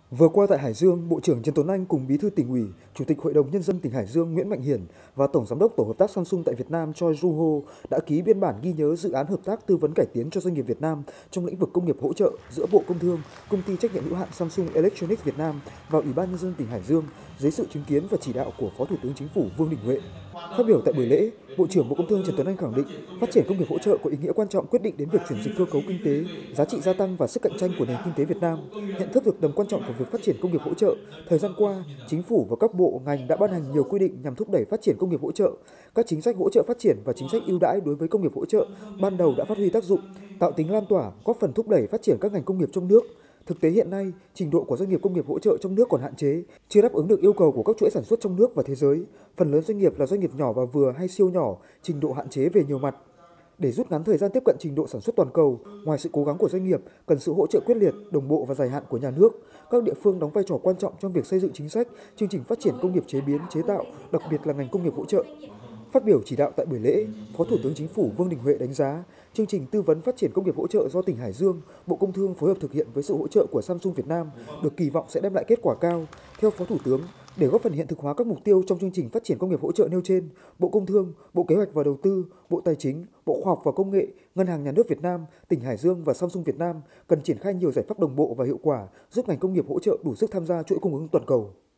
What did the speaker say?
Vừa qua tại Hải Dương, Bộ trưởng Trần Tuấn Anh cùng Bí thư Tỉnh ủy, Chủ tịch Hội đồng Nhân dân tỉnh Hải Dương Nguyễn Mạnh Hiển và Tổng Giám đốc Tổ hợp tác Samsung tại Việt Nam Choi Joo-ho đã ký biên bản ghi nhớ dự án hợp tác tư vấn cải tiến cho doanh nghiệp Việt Nam trong lĩnh vực công nghiệp hỗ trợ giữa Bộ Công Thương, Công ty trách nhiệm hữu hạn Samsung Electronics Việt Nam và Ủy ban Nhân dân tỉnh Hải Dương dưới sự chứng kiến và chỉ đạo của Phó Thủ tướng Chính phủ Vương Đình Huệ. Phát biểu tại buổi lễ, Bộ trưởng Bộ Công Thương Trần Tuấn Anh khẳng định phát triển công nghiệp hỗ trợ có ý nghĩa quan trọng quyết định đến việc chuyển dịch cơ cấu kinh tế, giá trị gia tăng và sức cạnh tranh của nền kinh tế Việt Nam. Nhận thức được tầm quan trọng của việc phát triển công nghiệp hỗ trợ, thời gian qua, Chính phủ và các bộ ngành đã ban hành nhiều quy định nhằm thúc đẩy phát triển công nghiệp hỗ trợ. Các chính sách hỗ trợ phát triển và chính sách ưu đãi đối với công nghiệp hỗ trợ ban đầu đã phát huy tác dụng, tạo tính lan tỏa, góp phần thúc đẩy phát triển các ngành công nghiệp trong nước. Thực tế hiện nay, trình độ của doanh nghiệp công nghiệp hỗ trợ trong nước còn hạn chế, chưa đáp ứng được yêu cầu của các chuỗi sản xuất trong nước và thế giới. Phần lớn doanh nghiệp là doanh nghiệp nhỏ và vừa hay siêu nhỏ, trình độ hạn chế về nhiều mặt. Để rút ngắn thời gian tiếp cận trình độ sản xuất toàn cầu, ngoài sự cố gắng của doanh nghiệp, cần sự hỗ trợ quyết liệt, đồng bộ và dài hạn của nhà nước. Các địa phương đóng vai trò quan trọng trong việc xây dựng chính sách, chương trình phát triển công nghiệp chế biến, chế tạo, đặc biệt là ngành công nghiệp hỗ trợ. Phát biểu chỉ đạo tại buổi lễ, Phó Thủ tướng Chính phủ Vương Đình Huệ đánh giá, chương trình tư vấn phát triển công nghiệp hỗ trợ do tỉnh Hải Dương, Bộ Công Thương phối hợp thực hiện với sự hỗ trợ của Samsung Việt Nam được kỳ vọng sẽ đem lại kết quả cao. Theo Phó Thủ tướng, để góp phần hiện thực hóa các mục tiêu trong chương trình phát triển công nghiệp hỗ trợ nêu trên, Bộ Công Thương, Bộ Kế hoạch và Đầu tư, Bộ Tài chính, Bộ Khoa học và Công nghệ, Ngân hàng Nhà nước Việt Nam, tỉnh Hải Dương và Samsung Việt Nam cần triển khai nhiều giải pháp đồng bộ và hiệu quả giúp ngành công nghiệp hỗ trợ đủ sức tham gia chuỗi cung ứng toàn cầu.